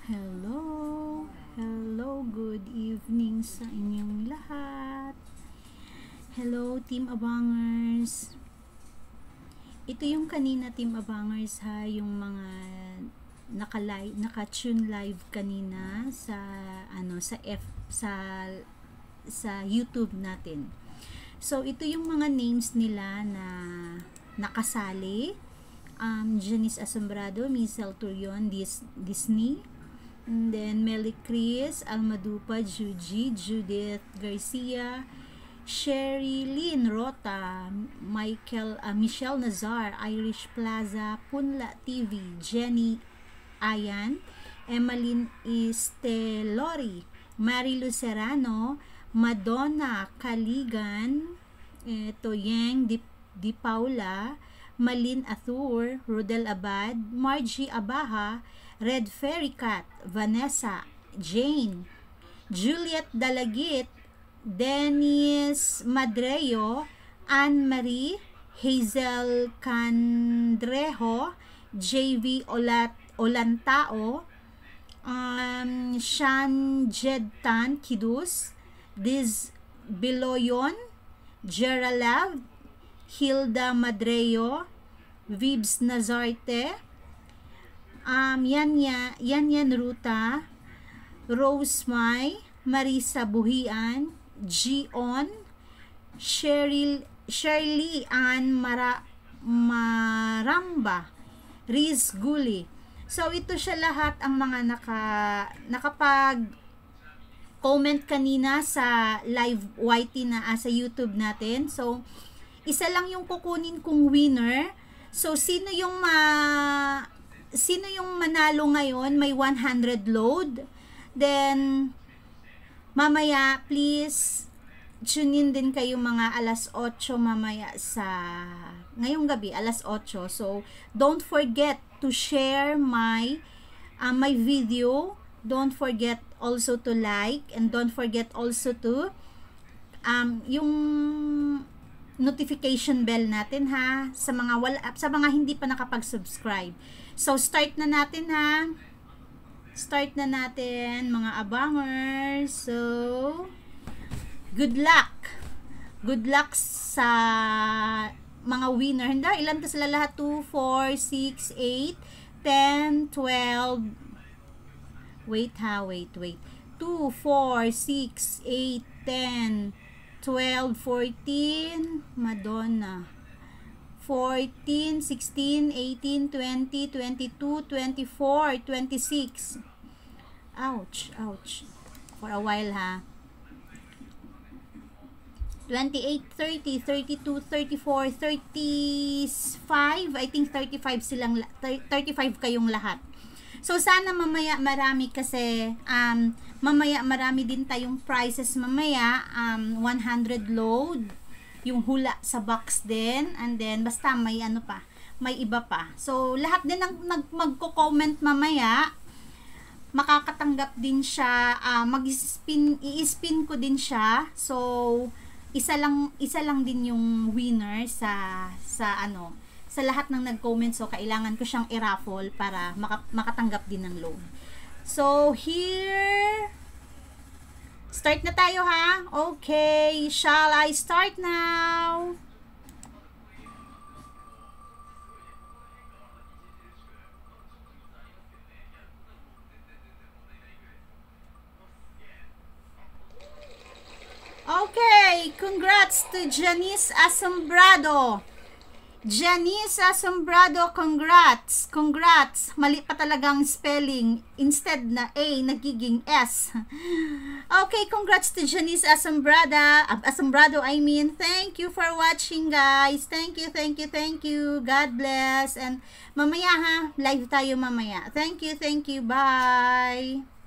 Hello, hello, good evening sa inyong lahat. Hello, Team Abangers. Ito yung kanina, Team Abangers, ha, yung mga naka-tune live kanina sa sa YouTube natin. So ito yung mga names nila na nakasali. Janice Asombrado, Michelle Turion, Disney, and then Melly Chris, Almadupa, Juji, Judith Garcia, Sherry Lynn Rota, Michelle Nazar, Irish Plaza, Punla TV, Jenny Ayan, Emmeline Estelori, Marilu Serrano, Madonna Caligan, Toyeng Di Paula, Malin Athur, Rodel Abad, Margie Abaha, Red Fairy Cat, Vanessa, Jane, Juliet Dalagit, Dennis Madreo, Anne-Marie, Hazel Candrejo, JV Olantao, Shan Jedtan Kidus, Diz Biloyon, Geralav, Hilda Madreo, Vibs Nazarte, Yan Ruta, Rose Mai, Marisa Buhian, Gion, Shirley Ann Maramba, Riz Guli. So ito siya lahat ang mga nakapag-comment kanina sa live YT na sa YouTube natin. So isa lang yung kukunin kong winner. So sino yung manalo ngayon? May 100 load. Then mamaya please tune in din kayo mga alas 8 mamaya ngayong gabi alas 8. So don't forget to share my video. Don't forget also to like, and don't forget also to yung notification bell natin, ha, sa mga hindi pa nakapag-subscribe. So start na natin, ha. Start na natin mga abangers. So good luck. Good luck sa mga winner. Hindi, ilan ka sila lahat? 2, 4, 6, 8, 10, 12. Wait, ha, wait. 2, 4, 6, 8, 10, 12, 14, Madonna, 14, 16, 18, 20, 22, 24, 26. Ouch. For a while, ha. 28, 30, 32, 34, 35. I think 35 kayong lahat. So sana mamaya marami kasi mamaya marami din tayong prizes mamaya, 100 load yung hula sa box din, and then basta may may iba pa. So lahat din ng magko-comment mamaya makakatanggap din siya, i-spin ko din siya. So isa lang din yung winner sa lahat ng nag-comment. So kailangan ko siyang i-raffle para makatanggap din ng load. So here, start na tayo, ha. Okay, shall I start now? Okay, congrats to Janice Asombrado. Janice Asombrado, congrats. Mali pa talagang spelling. Instead na A, nagiging S. Okay, congrats to Janice Asombrado, I mean. Thank you for watching, guys. Thank you. God bless. And mamaya, ha, live tayo mamaya. Thank you. Bye.